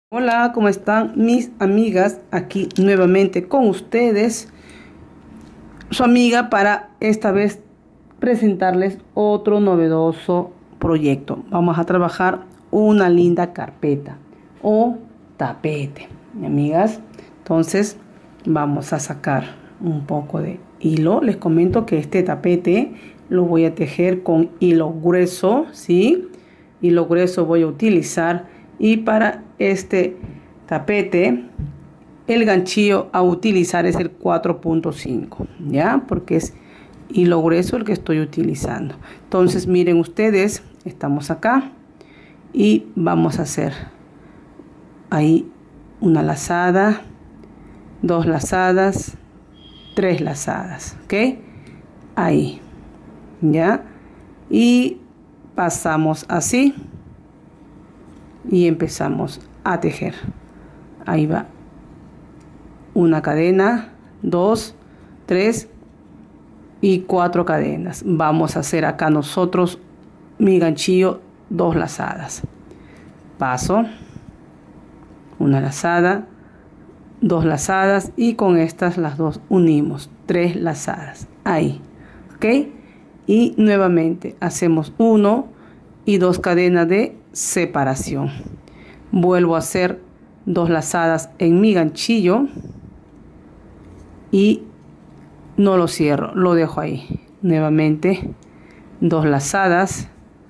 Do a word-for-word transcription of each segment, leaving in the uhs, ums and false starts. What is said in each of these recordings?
Hola, ¿cómo están mis amigas? Aquí nuevamente con ustedes, su amiga para esta vez presentarles otro novedoso proyecto. Vamos a trabajar una linda carpeta o tapete, amigas. Entonces vamos a sacar un poco de hilo. Les comento que este tapete lo voy a tejer con hilo grueso, ¿sí? Hilo grueso voy a utilizar, y para este tapete el ganchillo a utilizar es el cuatro punto cinco, ya, porque es hilo grueso el que estoy utilizando. Entonces miren ustedes, estamos acá y vamos a hacer ahí una lazada, dos lazadas, tres lazadas, ok, ahí, ya, y pasamos así y empezamos a tejer. Ahí va una cadena, dos, tres y cuatro cadenas. Vamos a hacer acá nosotros mi ganchillo dos lazadas. Paso una lazada, dos lazadas, y con estas las dos unimos, tres lazadas. Ahí, ok, y nuevamente hacemos uno y dos cadenas de separación. Vuelvo a hacer dos lazadas en mi ganchillo y no lo cierro, lo dejo ahí. Nuevamente dos lazadas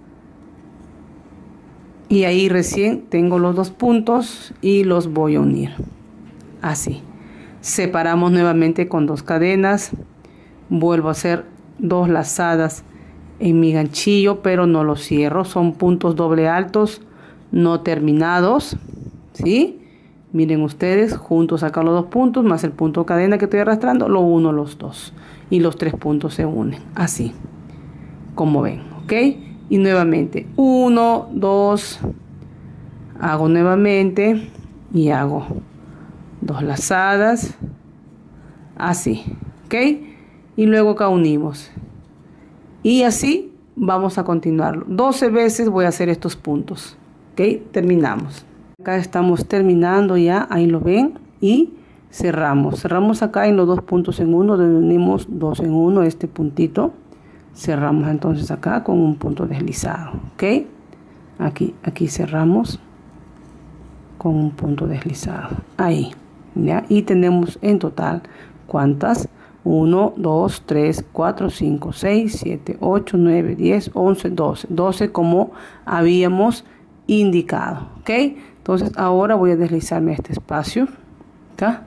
y ahí recién tengo los dos puntos y los voy a unir así. Separamos nuevamente con dos cadenas, vuelvo a hacer dos lazadas en mi ganchillo, pero no lo cierro, son puntos doble altos no terminados, ¿sí? Miren ustedes, juntos sacar los dos puntos más el punto de cadena que estoy arrastrando, lo uno los dos y los tres puntos se unen así como ven, ok. Y nuevamente uno, dos, hago nuevamente y hago dos lazadas así, ok, y luego acá unimos y así vamos a continuarlo. doce veces voy a hacer estos puntos, ok. Terminamos. Acá estamos terminando ya, ahí lo ven, y cerramos. Cerramos acá en los dos puntos en uno, donde unimos dos en uno, este puntito. Cerramos entonces acá con un punto deslizado, ok. Aquí, aquí cerramos con un punto deslizado, ahí, ya. Y tenemos en total, ¿cuántas? uno, dos, tres, cuatro, cinco, seis, siete, ocho, nueve, diez, once, doce. doce como habíamos indicado, ok. Entonces ahora voy a deslizarme este espacio acá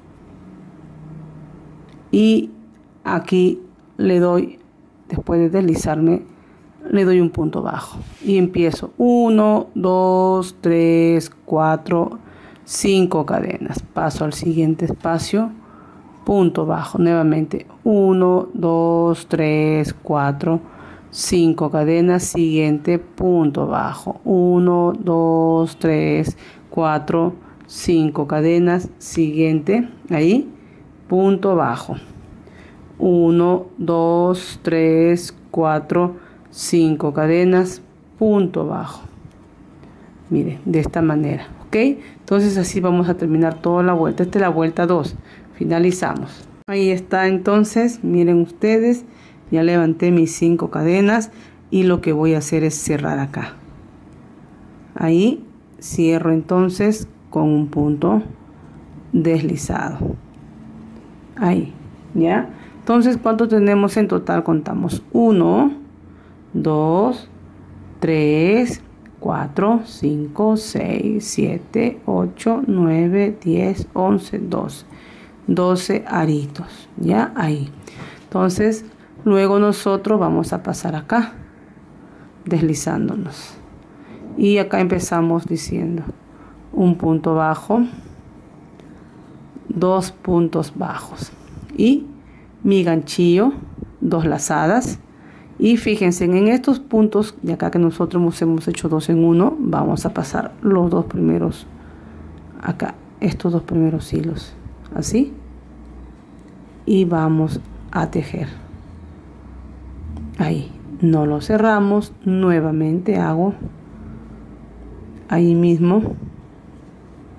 y aquí le doy, después de deslizarme, le doy un punto bajo y empiezo uno, dos, tres, cuatro, cinco cadenas. Paso al siguiente espacio, punto bajo, nuevamente uno, dos, tres, cuatro, cinco cadenas, siguiente punto bajo, uno, dos, tres, cuatro, cinco cadenas, siguiente, ahí, punto bajo, uno, dos, tres, cuatro, cinco cadenas, punto bajo. Miren, de esta manera, ok. Entonces así vamos a terminar toda la vuelta. Esta es la vuelta dos. Finalizamos. Ahí está. Entonces miren ustedes, ya levanté mis cinco cadenas y lo que voy a hacer es cerrar acá. Ahí cierro entonces con un punto deslizado. Ahí, ya. Entonces, ¿cuánto tenemos en total? Contamos uno, dos, tres, cuatro, cinco, seis, siete, ocho, nueve, diez, once, doce. doce aritos, ya, ahí. Entonces luego nosotros vamos a pasar acá deslizándonos y acá empezamos diciendo un punto bajo, dos puntos bajos y mi ganchillo, dos lazadas. Y fíjense en estos puntos de acá que nosotros hemos hecho dos en uno, vamos a pasar los dos primeros acá, estos dos primeros hilos así, y vamos a tejer ahí. No lo cerramos, nuevamente hago ahí mismo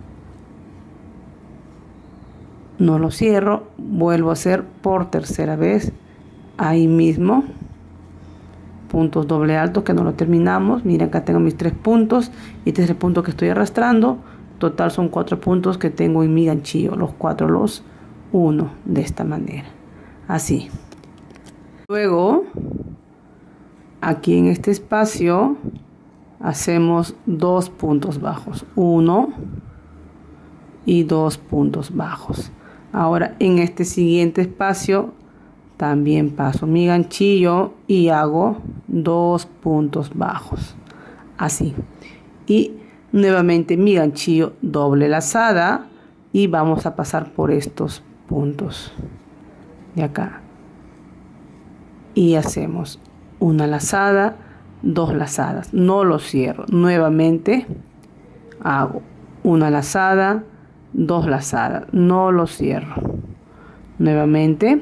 no lo cierro, vuelvo a hacer por tercera vez ahí mismo puntos doble alto que no lo terminamos. Miren, acá tengo mis tres puntos y este es el punto que estoy arrastrando. Total son cuatro puntos que tengo en mi ganchillo, los cuatro los uno de esta manera, así. Luego aquí en este espacio hacemos dos puntos bajos, uno y dos puntos bajos. Ahora en este siguiente espacio también paso mi ganchillo y hago dos puntos bajos, así. Y nuevamente mi ganchillo, doble lazada, y vamos a pasar por estos puntos de acá. Y hacemos una lazada, dos lazadas, no lo cierro. Nuevamente hago una lazada, dos lazadas, no lo cierro. Nuevamente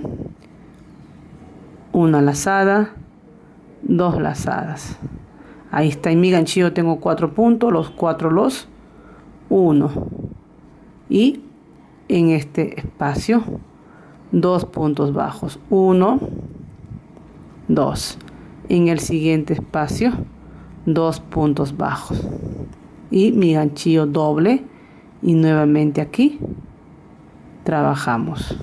una lazada, dos lazadas. Ahí está, en mi ganchillo tengo cuatro puntos, los cuatro los uno, y en este espacio dos puntos bajos, uno, dos. En el siguiente espacio dos puntos bajos y mi ganchillo doble, y nuevamente aquí trabajamos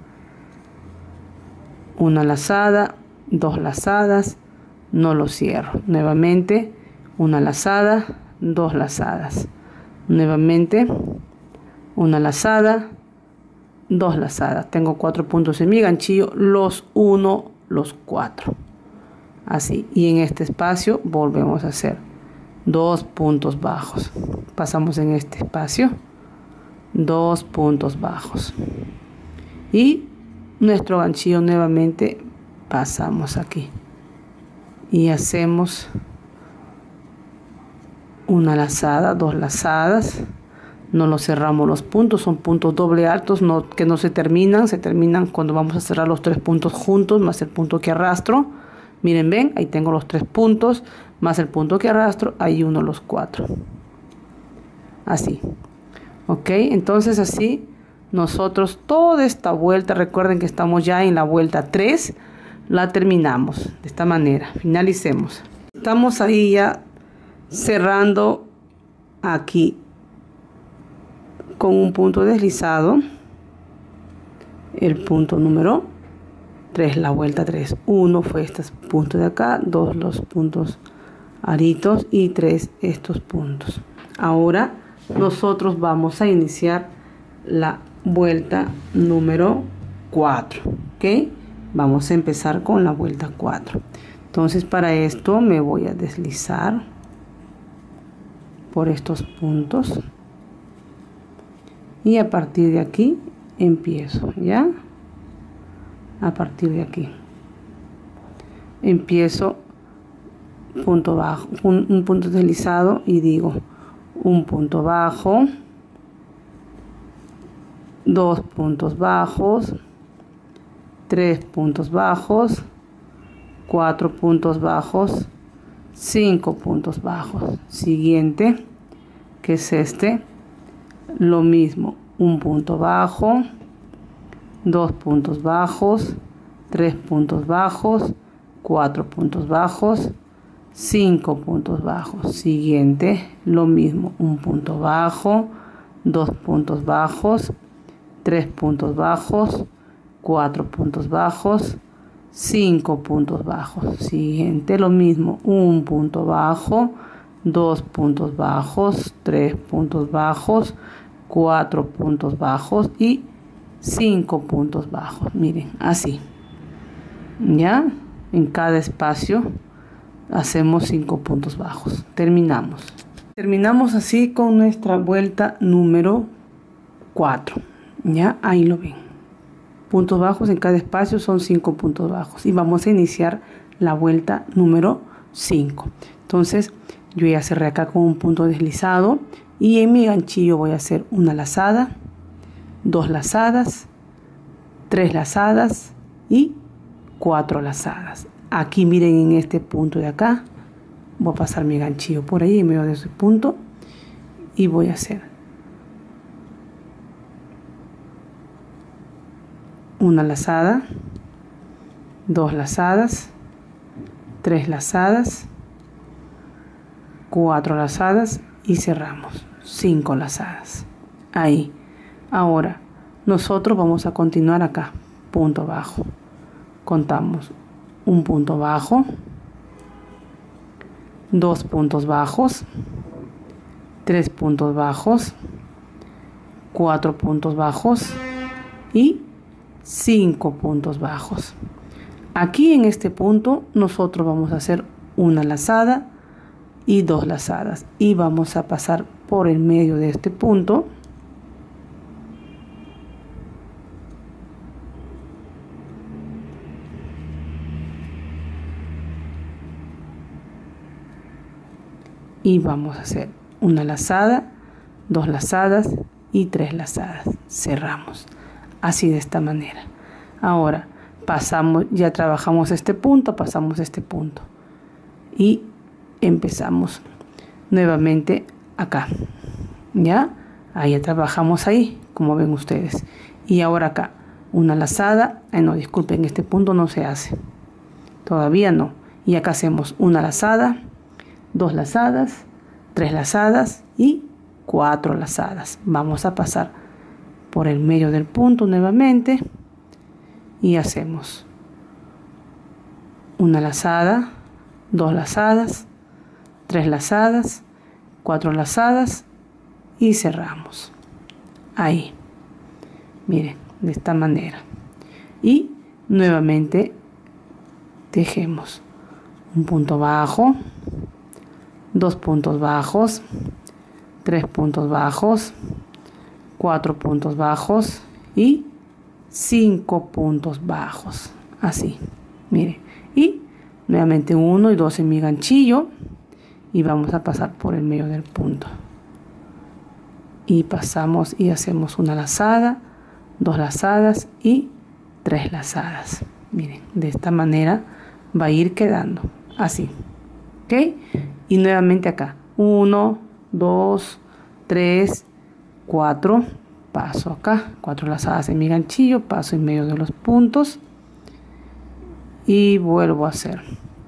una lazada, dos lazadas, no lo cierro. Nuevamente una lazada, dos lazadas, nuevamente una lazada, dos lazadas. Tengo cuatro puntos en mi ganchillo, los uno, los cuatro, así. Y en este espacio volvemos a hacer dos puntos bajos. Pasamos en este espacio dos puntos bajos y nuestro ganchillo nuevamente pasamos aquí y hacemos una lazada, dos lazadas, no lo cerramos los puntos, son puntos doble altos, no, que no se terminan, se terminan cuando vamos a cerrar los tres puntos juntos más el punto que arrastro. Miren, ven, ahí tengo los tres puntos más el punto que arrastro, ahí uno los cuatro, así. Ok, entonces así nosotros toda esta vuelta, recuerden que estamos ya en la vuelta tres, la terminamos de esta manera. Finalicemos. Estamos ahí ya cerrando aquí con un punto deslizado, el punto número tres, la vuelta tres. Uno fue este punto de acá, dos los puntos aritos y tres estos puntos. Ahora nosotros vamos a iniciar la vuelta número cuatro, ¿ok? Vamos a empezar con la vuelta cuatro. Entonces para esto me voy a deslizar por estos puntos y a partir de aquí empiezo, ¿ya? A partir de aquí empiezo punto bajo, un, un punto deslizado y digo un punto bajo, dos puntos bajos, tres puntos bajos, cuatro puntos bajos, cinco puntos bajos. Siguiente, que es este, lo mismo, un punto bajo, dos puntos bajos, tres puntos bajos, cuatro puntos bajos, cinco puntos bajos. Siguiente, lo mismo, un punto bajo, dos puntos bajos, tres puntos bajos, cuatro puntos bajos, cinco puntos bajos. Siguiente, lo mismo, un punto bajo, dos puntos bajos, tres puntos bajos, cuatro puntos bajos y cinco puntos bajos. Miren, así, ya en cada espacio hacemos cinco puntos bajos. Terminamos. Terminamos así con nuestra vuelta número cuatro. Ya, ahí lo ven. Puntos bajos en cada espacio son cinco puntos bajos. Y vamos a iniciar la vuelta número cinco. Entonces, yo ya cerré acá con un punto deslizado. Y en mi ganchillo voy a hacer una lazada, dos lazadas, tres lazadas y cuatro lazadas. Aquí miren, en este punto de acá voy a pasar mi ganchillo por ahí en medio de ese punto y voy a hacer una lazada, dos lazadas, tres lazadas, cuatro lazadas y cerramos, cinco lazadas. Ahí. Ahora nosotros vamos a continuar acá, punto bajo. Contamos un punto bajo, dos puntos bajos, tres puntos bajos, cuatro puntos bajos y cinco puntos bajos. Aquí en este punto nosotros vamos a hacer una lazada y dos lazadas y vamos a pasar por el medio de este punto y vamos a hacer una lazada, dos lazadas y tres lazadas. Cerramos así de esta manera. Ahora pasamos, ya trabajamos este punto, pasamos este punto y empezamos nuevamente acá, ya ahí ya trabajamos ahí, como ven ustedes. Y ahora acá una lazada, ay no, disculpen, este punto no se hace todavía, no. Y acá hacemos una lazada, dos lazadas, tres lazadas y cuatro lazadas. Vamos a pasar por el medio del punto nuevamente y hacemos una lazada, dos lazadas, tres lazadas, cuatro lazadas y cerramos ahí, miren, de esta manera. Y nuevamente tejemos un punto bajo, dos puntos bajos, tres puntos bajos, cuatro puntos bajos y cinco puntos bajos, así, miren. Y nuevamente uno y dos en mi ganchillo y vamos a pasar por el medio del punto y pasamos y hacemos una lazada, dos lazadas y tres lazadas. Miren, de esta manera va a ir quedando así, ¿ok? Y nuevamente acá uno, dos, tres, cuatro, paso acá, cuatro lazadas en mi ganchillo, paso en medio de los puntos y vuelvo a hacer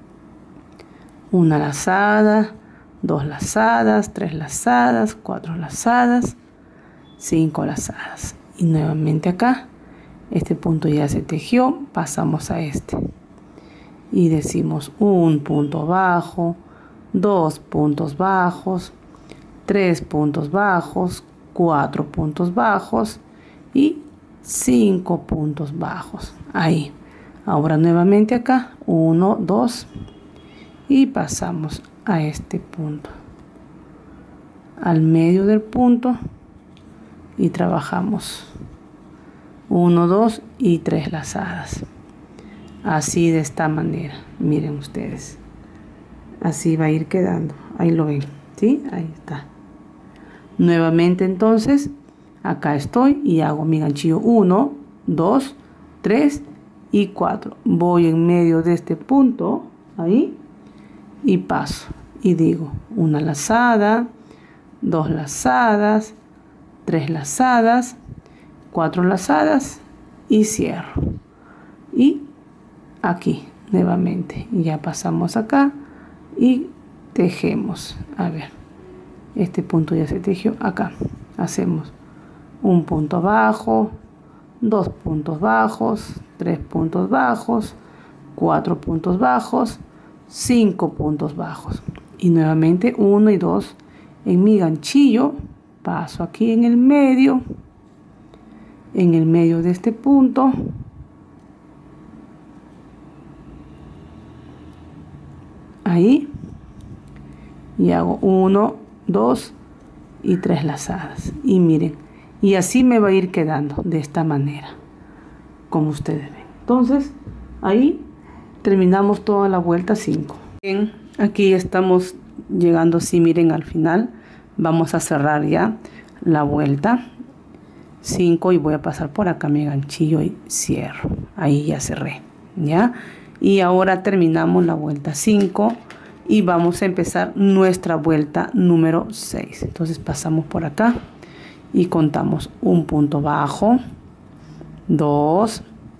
una lazada, dos lazadas, tres lazadas, cuatro lazadas, cinco lazadas y nuevamente acá. Este punto ya se tejió, pasamos a este y decimos un punto bajo, dos puntos bajos, tres puntos bajos, cuatro puntos bajos y cinco puntos bajos. Ahí. Ahora nuevamente acá, uno, dos y pasamos a este punto, al medio del punto y trabajamos uno, dos y tres lazadas. Así de esta manera, miren ustedes. Así va a ir quedando. Ahí lo ven, ¿sí? Ahí está. Nuevamente entonces, acá estoy y hago mi ganchillo uno, dos, tres y cuatro. Voy en medio de este punto, ahí, y paso. Y digo una lazada, dos lazadas, tres lazadas, cuatro lazadas y cierro. Y aquí nuevamente ya pasamos acá y tejemos. A ver, este punto ya se tejió. Acá hacemos un punto bajo, dos puntos bajos, tres puntos bajos, cuatro puntos bajos, cinco puntos bajos y nuevamente uno y dos en mi ganchillo, paso aquí en el medio, en el medio de este punto ahí y hago uno, dos y tres lazadas y miren, y así me va a ir quedando de esta manera como ustedes ven. Entonces ahí terminamos toda la vuelta cinco. Bien, aquí estamos llegando, si miren, al final vamos a cerrar ya la vuelta cinco y voy a pasar por acá mi ganchillo y cierro. Ahí ya cerré, ya. Y ahora terminamos la vuelta cinco y vamos a empezar nuestra vuelta número seis. Entonces pasamos por acá y contamos un punto bajo, dos,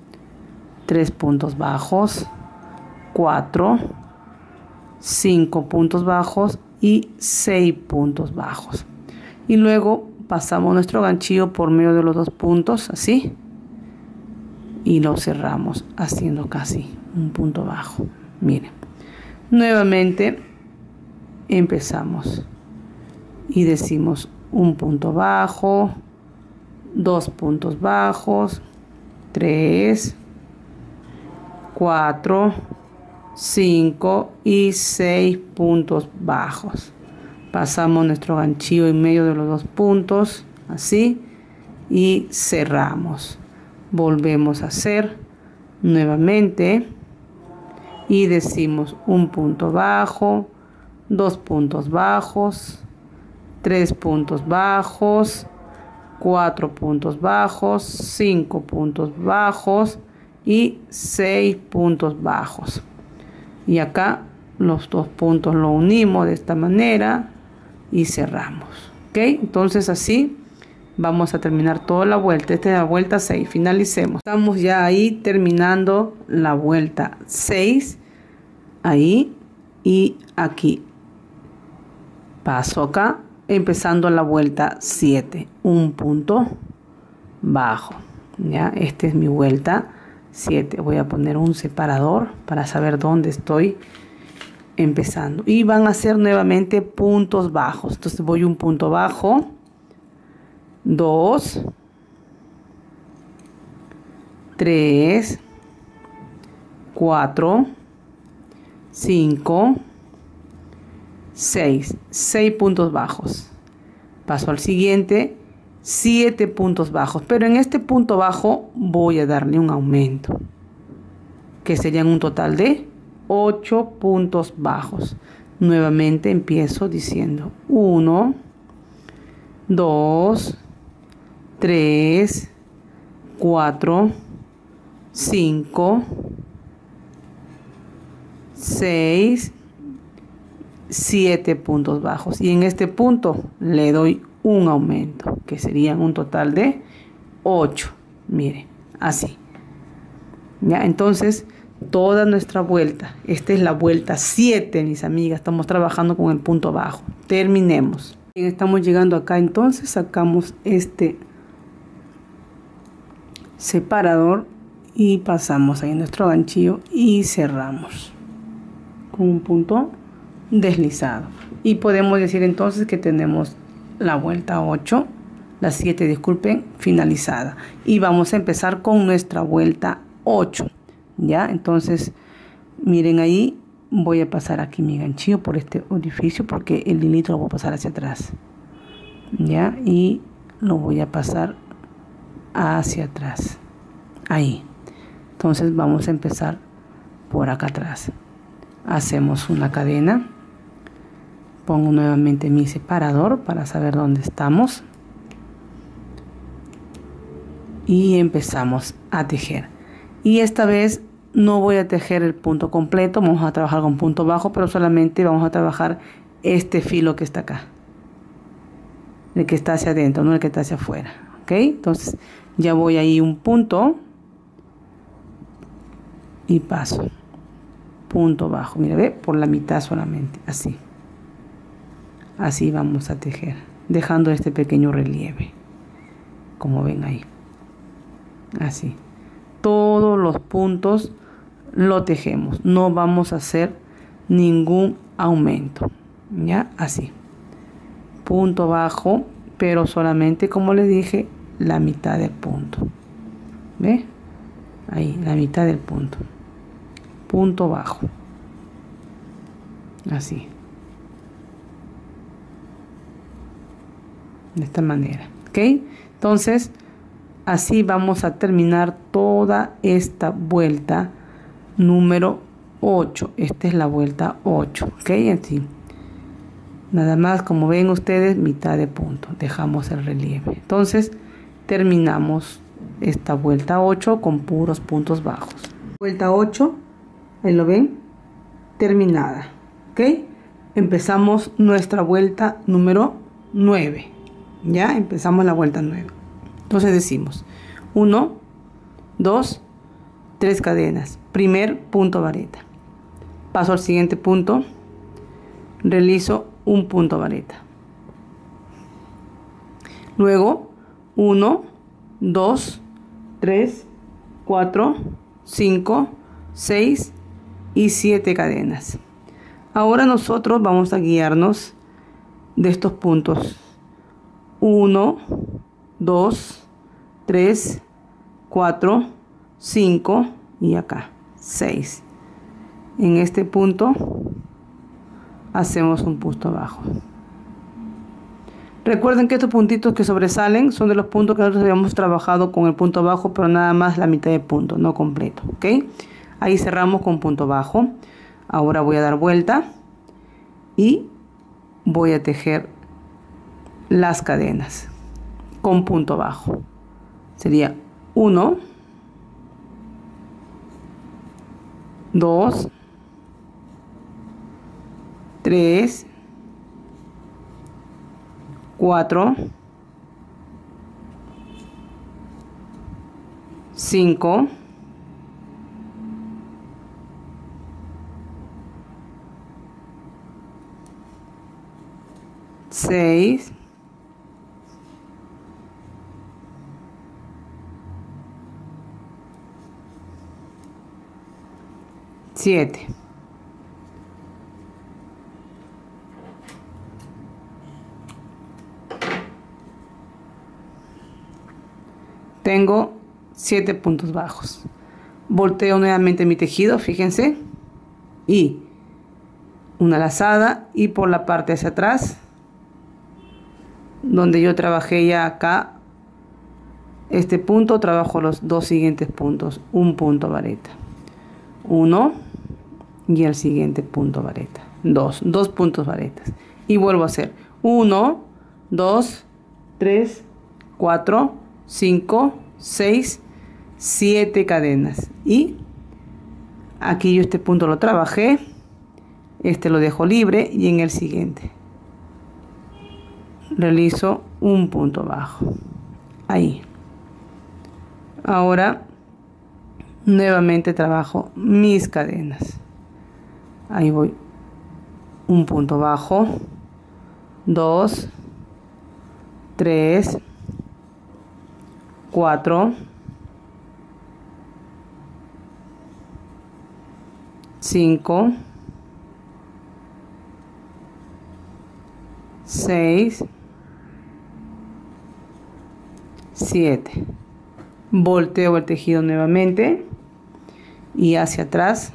tres puntos bajos, cuatro, cinco puntos bajos y seis puntos bajos. Y luego pasamos nuestro ganchillo por medio de los dos puntos, así, y lo cerramos haciendo casi un punto bajo. Miren, nuevamente empezamos y decimos un punto bajo, dos puntos bajos, tres, cuatro, cinco y seis puntos bajos. Pasamos nuestro ganchillo en medio de los dos puntos, así, y cerramos. Volvemos a hacer nuevamente y decimos un punto bajo, dos puntos bajos, tres puntos bajos, cuatro puntos bajos, cinco puntos bajos y seis puntos bajos. Y acá los dos puntos lo unimos de esta manera y cerramos. ¿Ok? Entonces así vamos a terminar toda la vuelta. Esta es la vuelta seis. Finalicemos. Estamos ya ahí terminando la vuelta seis. Ahí y aquí. Paso acá. Empezando la vuelta siete. Un punto bajo. Ya, esta es mi vuelta siete. Voy a poner un separador para saber dónde estoy empezando. Y van a ser nuevamente puntos bajos. Entonces voy un punto bajo. dos, tres, cuatro, cinco, seis. seis puntos bajos. Paso al siguiente, siete puntos bajos. Pero en este punto bajo voy a darle un aumento, que serían un total de ocho puntos bajos. Nuevamente empiezo diciendo uno, dos, tres, cuatro, cinco, seis, siete puntos bajos. Y en este punto le doy un aumento, que serían un total de ocho. Miren, así. Ya, entonces toda nuestra vuelta, esta es la vuelta siete, mis amigas. Estamos trabajando con el punto bajo. Terminemos. Bien, estamos llegando acá, entonces sacamos este separador y pasamos ahí nuestro ganchillo y cerramos con un punto deslizado. Y podemos decir entonces que tenemos la vuelta ocho, la siete, disculpen, finalizada. Y vamos a empezar con nuestra vuelta ocho. Ya, entonces miren ahí, voy a pasar aquí mi ganchillo por este orificio porque el hilito lo voy a pasar hacia atrás. Ya, y lo voy a pasar hacia atrás. Ahí. Entonces vamos a empezar por acá atrás. Hacemos una cadena. Pongo nuevamente mi separador para saber dónde estamos. Y empezamos a tejer. Y esta vez no voy a tejer el punto completo. Vamos a trabajar con punto bajo, pero solamente vamos a trabajar este filo que está acá. El que está hacia adentro, no el que está hacia afuera. ¿Ok? Entonces ya voy ahí un punto. Y paso. Punto bajo. Mira, ve, por la mitad solamente. Así. Así vamos a tejer. Dejando este pequeño relieve. Como ven ahí. Así. Todos los puntos lo tejemos. No vamos a hacer ningún aumento. Ya, así. Punto bajo, pero solamente, como les dije, la mitad del punto. ¿Ve? Ahí, la mitad del punto. Punto bajo. Así. De esta manera. ¿Ok? Entonces, así vamos a terminar toda esta vuelta número ocho. Esta es la vuelta ocho. ¿Ok? Así. Nada más, como ven ustedes, mitad de punto. Dejamos el relieve. Entonces, terminamos esta vuelta ocho con puros puntos bajos. Vuelta ocho. Ahí lo ven. Terminada. ¿Ok? Empezamos nuestra vuelta número nueve. Ya empezamos la vuelta nueve. Entonces decimos uno, dos, tres cadenas, primer punto vareta, paso al siguiente punto, realizo un punto vareta, luego uno, dos, tres, cuatro, cinco, seis y siete cadenas. Ahora nosotros vamos a guiarnos de estos puntos uno, dos, tres, cuatro, cinco y acá seis. En este punto hacemos un punto bajo. Recuerden que estos puntitos que sobresalen son de los puntos que nosotros habíamos trabajado con el punto bajo, pero nada más la mitad de punto, no completo, ¿ok? Ahí cerramos con punto bajo. Ahora voy a dar vuelta y voy a tejer las cadenas con punto bajo. Sería uno, dos, tres, cuatro, cinco, seis, siete. Tengo siete puntos bajos. Volteo nuevamente mi tejido, fíjense, y una lazada, y por la parte hacia atrás, donde yo trabajé ya acá este punto, trabajo los dos siguientes puntos, un punto vareta, uno y el siguiente punto vareta, dos, dos puntos varetas, y vuelvo a hacer uno, dos, tres, cuatro, cinco, seis, siete cadenas, y aquí yo este punto lo trabajé, este lo dejo libre, y en el siguiente realizo un punto bajo ahí. Ahora nuevamente trabajo mis cadenas, ahí voy, un punto bajo, dos, tres, cuatro, cinco, seis, siete. Volteo el tejido nuevamente y hacia atrás.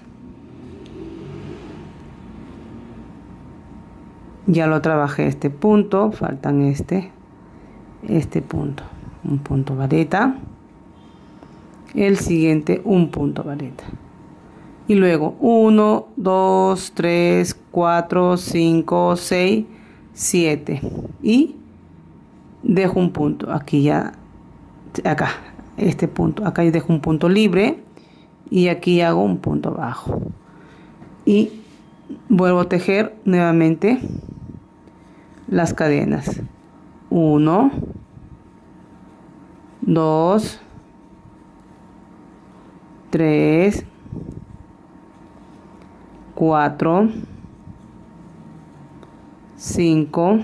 Ya lo trabajé este punto, faltan este, este punto, un punto vareta, el siguiente un punto vareta, y luego uno, dos, tres, cuatro, cinco, seis, siete, y dejo un punto aquí ya, acá, este punto, acá yo dejo un punto libre y aquí hago un punto bajo y vuelvo a tejer nuevamente las cadenas, uno, dos, tres, cuatro, cinco,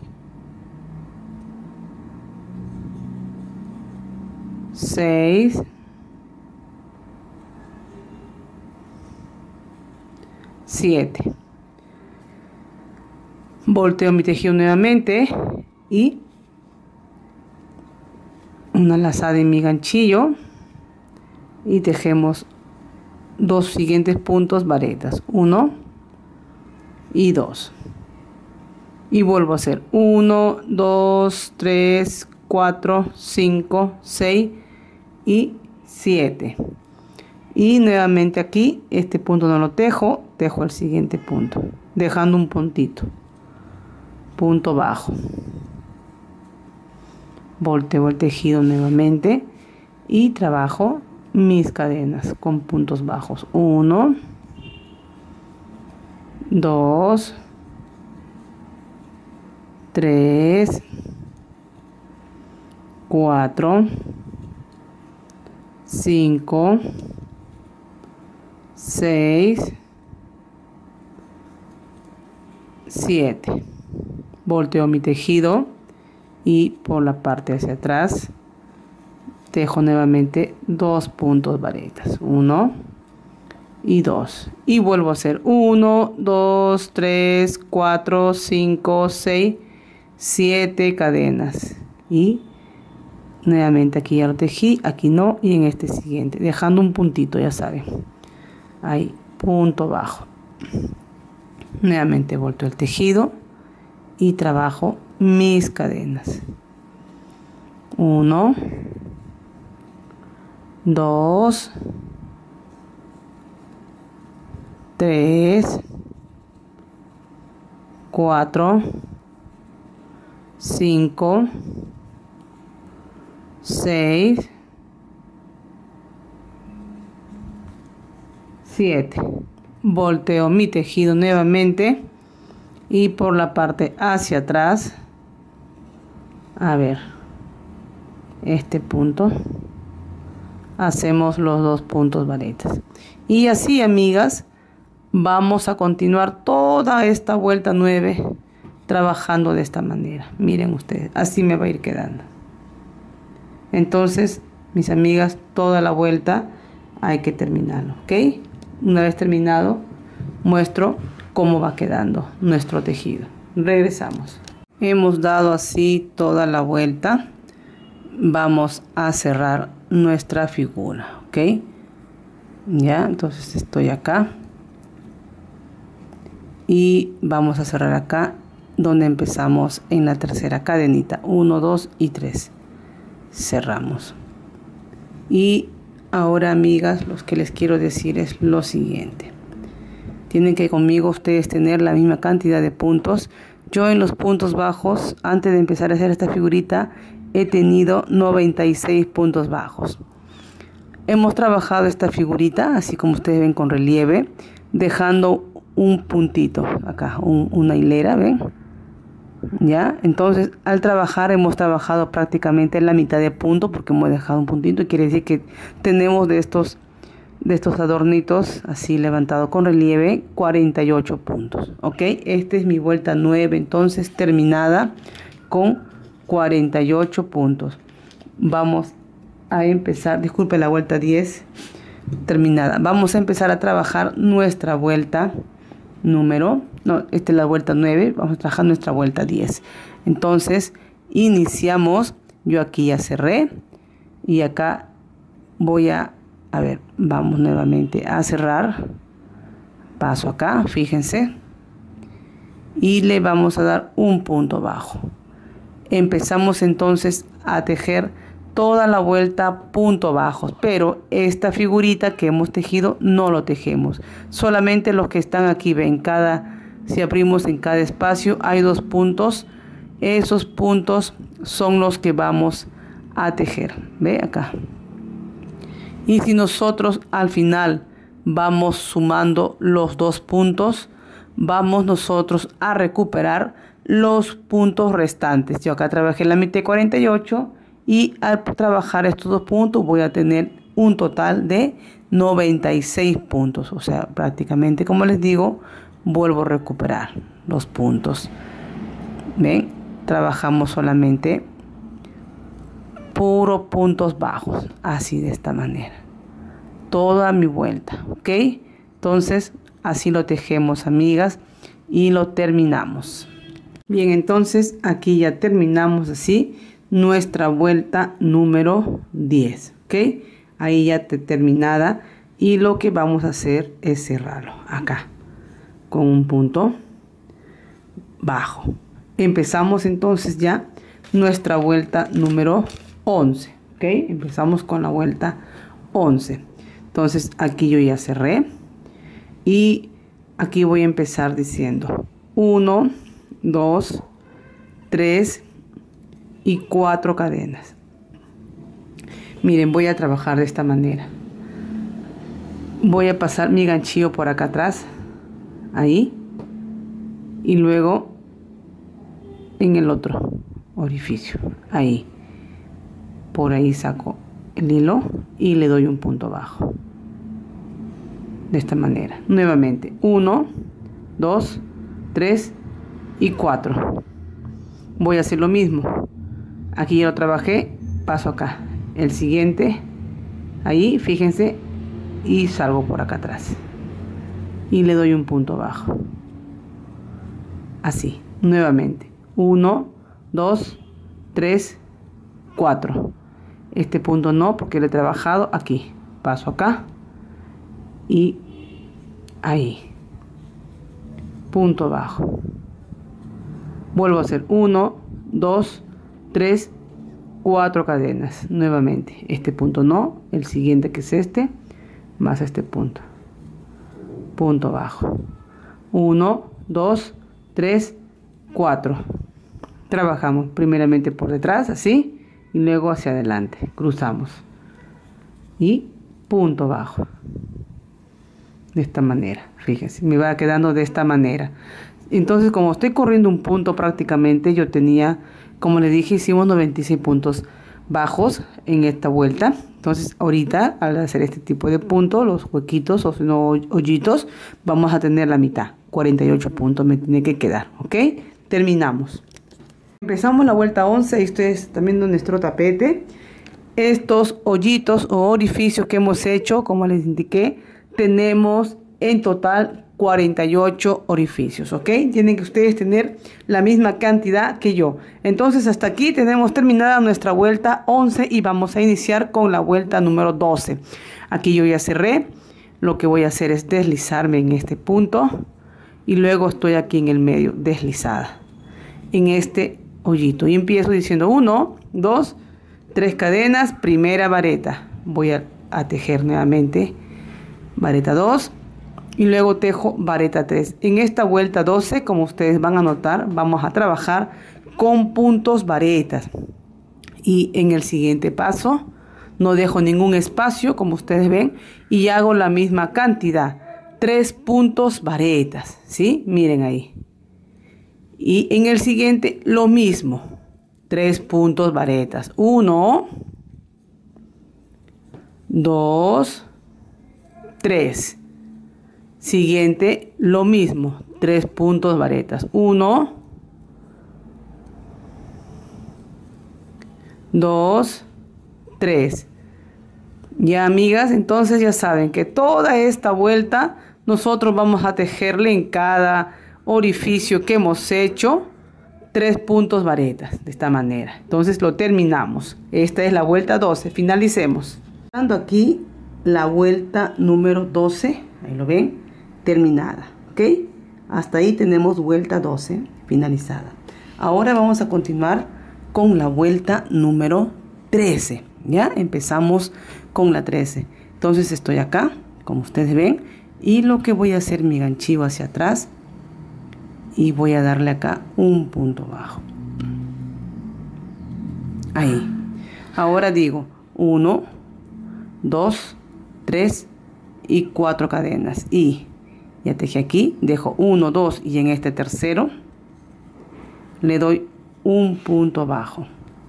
seis, siete. Volteo mi tejido nuevamente y una lazada en mi ganchillo y tejemos dos siguientes puntos varetas, uno y dos, y vuelvo a hacer uno, dos, tres, cuatro, cinco, seis y siete, y nuevamente aquí este punto no lo tejo, tejo el siguiente punto dejando un puntito, punto bajo, volteo el tejido nuevamente y trabajo mis cadenas con puntos bajos, uno, dos, tres, cuatro, cinco, seis, siete. Volteo mi tejido y por la parte hacia atrás tejo nuevamente dos puntos varetas, uno y dos, y vuelvo a hacer uno, dos, tres, cuatro, cinco, seis, siete cadenas, y nuevamente aquí ya lo tejí, aquí no, y en este siguiente dejando un puntito, ya saben, ahí, punto bajo. Nuevamente volteo el tejido y trabajo mis cadenas, uno, dos, tres, cuatro, cinco, seis, siete. Volteo mi tejido nuevamente y por la parte hacia atrás, a ver, este punto, hacemos los dos puntos varetas. Y así, amigas, vamos a continuar toda esta vuelta nueve trabajando de esta manera. Miren ustedes, así me va a ir quedando. Entonces, mis amigas, toda la vuelta hay que terminarlo, ¿ok? Una vez terminado, muestro cómo va quedando nuestro tejido. Regresamos. Hemos dado así toda la vuelta. Vamos a cerrar nuestra figura, ¿ok? Ya, entonces estoy acá. Y vamos a cerrar acá donde empezamos en la tercera cadenita. uno, dos y tres. Cerramos. Y ahora, amigas, lo que les quiero decir es lo siguiente. Tienen que conmigo ustedes tener la misma cantidad de puntos. Yo en los puntos bajos, antes de empezar a hacer esta figurita, he tenido noventa y seis puntos bajos. Hemos trabajado esta figurita, así como ustedes ven, con relieve, dejando un puntito acá, un, una hilera, ¿ven? Ya, entonces al trabajar hemos trabajado prácticamente en la mitad de punto, porque hemos dejado un puntito, y quiere decir que tenemos de estos de estos adornitos así levantado con relieve cuarenta y ocho puntos, ok. Esta es mi vuelta nueve, entonces terminada con cuarenta y ocho puntos. Vamos a empezar, disculpe, la vuelta diez terminada. Vamos a empezar a trabajar nuestra vuelta número, no, esta es la vuelta nueve, vamos a trabajar nuestra vuelta diez. Entonces iniciamos, yo aquí ya cerré y acá voy a a ver, vamos nuevamente a cerrar, paso acá, fíjense, y le vamos a dar un punto bajo. Empezamos entonces a tejer toda la vuelta punto bajos, pero esta figurita que hemos tejido no lo tejemos, solamente los que están aquí, ven, cada, si abrimos en cada espacio hay dos puntos, esos puntos son los que vamos a tejer, ve acá. Y si nosotros al final vamos sumando los dos puntos, vamos nosotros a recuperar los puntos restantes. Yo acá trabajé la mitad de cuarenta y ocho y al trabajar estos dos puntos voy a tener un total de noventa y seis puntos. O sea, prácticamente, como les digo, vuelvo a recuperar los puntos. ¿Ven? Trabajamos solamente puro puntos bajos, así de esta manera, toda mi vuelta, ok. Entonces así lo tejemos, amigas, y lo terminamos. Bien, entonces aquí ya terminamos así nuestra vuelta número diez, ok. Ahí ya terminada, y lo que vamos a hacer es cerrarlo acá con un punto bajo. Empezamos entonces ya nuestra vuelta número once, ok. Empezamos con la vuelta once. Entonces aquí yo ya cerré y aquí voy a empezar diciendo uno, dos, tres y cuatro cadenas. Miren, voy a trabajar de esta manera. Voy a pasar mi ganchillo por acá atrás, ahí, y luego en el otro orificio, ahí. Por ahí saco el hilo y le doy un punto bajo. de esta manera. Nuevamente, uno, dos, tres y cuatro. Voy a hacer lo mismo. Aquí ya lo trabajé, paso acá. El siguiente, ahí, fíjense, y salgo por acá atrás. Y le doy un punto bajo. Así, nuevamente. uno, dos, tres, cuatro. Este punto no, porque lo he trabajado aquí. Paso acá. Y ahí. Punto bajo. Vuelvo a hacer uno, dos, tres, cuatro cadenas. Nuevamente. Este punto no. El siguiente, que es este. Más este punto. Punto bajo. uno, dos, tres, cuatro. Trabajamos primeramente por detrás, así, y luego hacia adelante. Cruzamos. Y punto bajo. De esta manera, fíjense, me va quedando de esta manera. Entonces, como estoy corriendo un punto prácticamente, yo tenía, como les dije, hicimos noventa y seis puntos bajos en esta vuelta. Entonces, ahorita, al hacer este tipo de puntos, los huequitos o no hoyitos, vamos a tener la mitad. cuarenta y ocho puntos me tiene que quedar, ¿ok? Terminamos. Empezamos la vuelta once, y esto es también nuestro tapete. Estos hoyitos o orificios que hemos hecho, como les indiqué, tenemos en total cuarenta y ocho orificios, ¿ok? Tienen que ustedes tener la misma cantidad que yo. Entonces, hasta aquí tenemos terminada nuestra vuelta once y vamos a iniciar con la vuelta número doce. Aquí yo ya cerré. Lo que voy a hacer es deslizarme en este punto y luego estoy aquí en el medio, deslizada en este hoyito. Y empiezo diciendo uno, dos, tres cadenas, primera vareta. Voy a, a tejer nuevamente vareta dos y luego tejo vareta tres. En esta vuelta doce, como ustedes van a notar, vamos a trabajar con puntos varetas. Y en el siguiente paso no dejo ningún espacio, como ustedes ven, y hago la misma cantidad, tres puntos varetas, ¿sí? Miren ahí. Y en el siguiente lo mismo, tres puntos varetas. Uno, dos, tres. Siguiente lo mismo, tres puntos varetas. Uno, dos, tres. Ya, amigas, entonces ya saben que toda esta vuelta nosotros vamos a tejerle en cada orificio que hemos hecho tres puntos varetas de esta manera. Entonces lo terminamos. Esta es la vuelta doce. Finalicemos. Dando aquí la vuelta número doce, ahí lo ven, terminada, ¿ok? Hasta ahí tenemos vuelta doce finalizada. Ahora vamos a continuar con la vuelta número trece. Ya empezamos con la trece. Entonces estoy acá, como ustedes ven, y lo que voy a hacer, mi ganchillo hacia atrás, y voy a darle acá un punto bajo. Ahí. Ahora digo uno, dos, tres y cuatro cadenas. Y ya tejí aquí, dejo uno, dos y en este tercero le doy un punto bajo.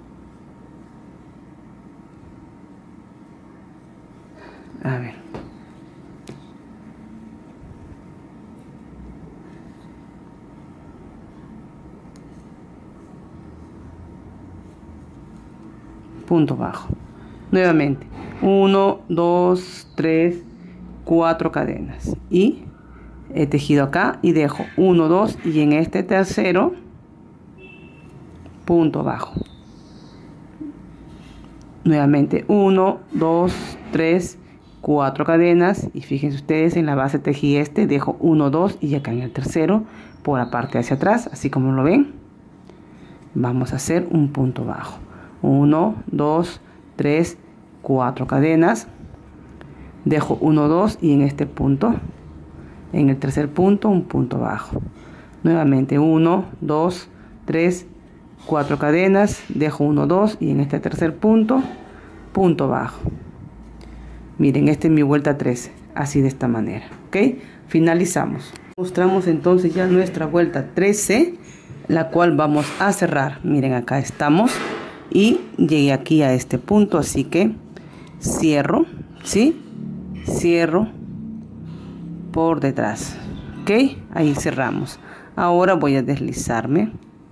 A ver. Punto bajo. Nuevamente. uno, dos, tres, cuatro cadenas. Y he tejido acá y dejo uno, dos y en este tercero punto bajo. Nuevamente uno, dos, tres, cuatro cadenas y fíjense ustedes, en la base tejí este, dejo uno, dos y acá en el tercero por la parte hacia atrás, así como lo ven. Vamos a hacer un punto bajo. uno, dos, tres, cuatro cadenas, dejo uno, dos y en este punto, en el tercer punto, un punto bajo. Nuevamente uno, dos, tres, cuatro cadenas, dejo uno, dos y en este tercer punto, punto bajo. Miren, esta es mi vuelta trece, así de esta manera, ¿ok? Finalizamos. Mostramos entonces ya nuestra vuelta trece, la cual vamos a cerrar. Miren, acá estamos y llegué aquí a este punto, así que cierro, ¿sí? Cierro, por detrás. Ok, ahí cerramos. Ahora voy a deslizarme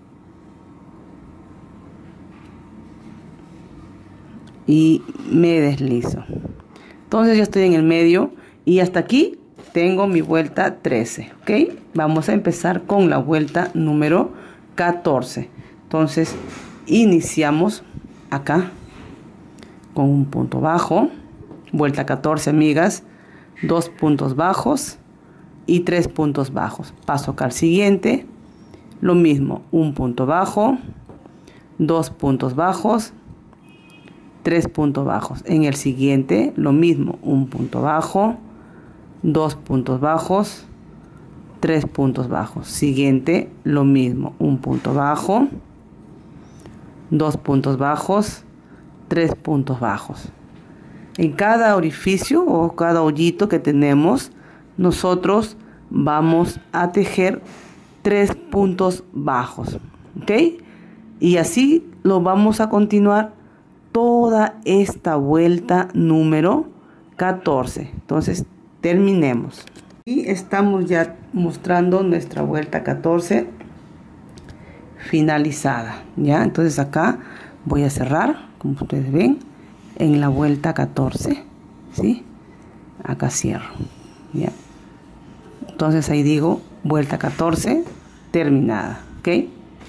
y me deslizo. Entonces ya estoy en el medio y hasta aquí tengo mi vuelta trece. Ok, vamos a empezar con la vuelta número catorce. Entonces iniciamos acá con un punto bajo, vuelta catorce, amigas, dos puntos bajos y tres puntos bajos. Paso acá al siguiente, lo mismo, un punto bajo, dos puntos bajos, tres puntos bajos. En el siguiente, lo mismo, un punto bajo, dos puntos bajos, tres puntos bajos. Siguiente, lo mismo, un punto bajo, dos puntos bajos, tres puntos bajos. En cada orificio o cada hoyito que tenemos, nosotros vamos a tejer tres puntos bajos, ¿ok? Y así lo vamos a continuar toda esta vuelta número catorce. Entonces terminemos. Y estamos ya mostrando nuestra vuelta catorce finalizada, ¿ya? Entonces acá voy a cerrar, como ustedes ven, en la vuelta catorce, ¿sí? Acá cierro, ¿ya? Entonces ahí digo vuelta catorce terminada, ¿ok?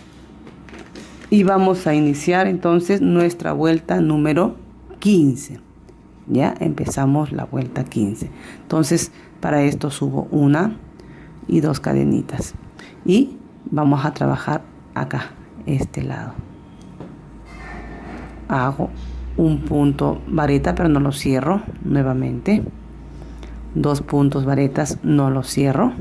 Y vamos a iniciar entonces nuestra vuelta número quince. Ya empezamos la vuelta quince. Entonces para esto subo una y dos cadenitas y vamos a trabajar acá, este lado. Hago un punto vareta, pero no lo cierro nuevamente. Dos puntos varetas, no lo cierro.